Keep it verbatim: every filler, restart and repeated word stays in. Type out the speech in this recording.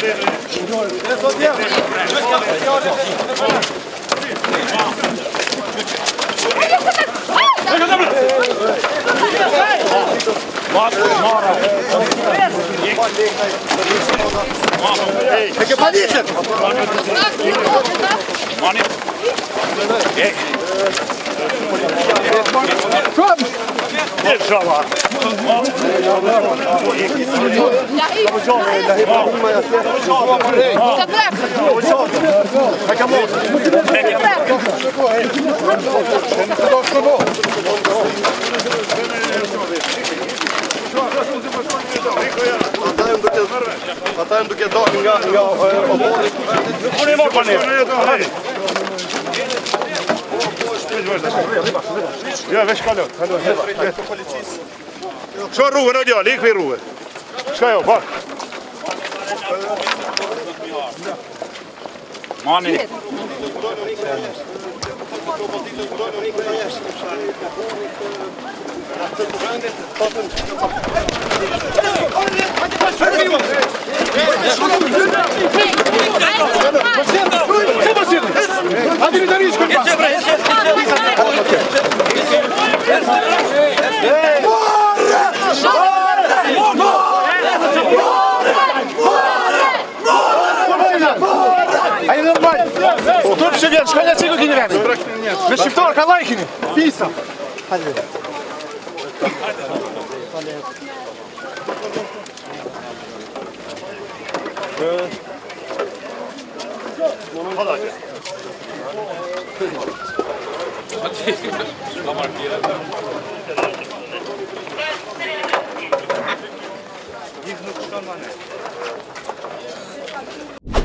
Таке поліція! Держава! Hatajem dok je dao inga inga obori. On je mogu ne. Ja veš kada. Što ruve ne djela, likvi ruve. Šta je ovo? Mani. Они нормально. Тут все вверх, школя цигу генеральный. На шифтор Калайхини. Писа. Їх не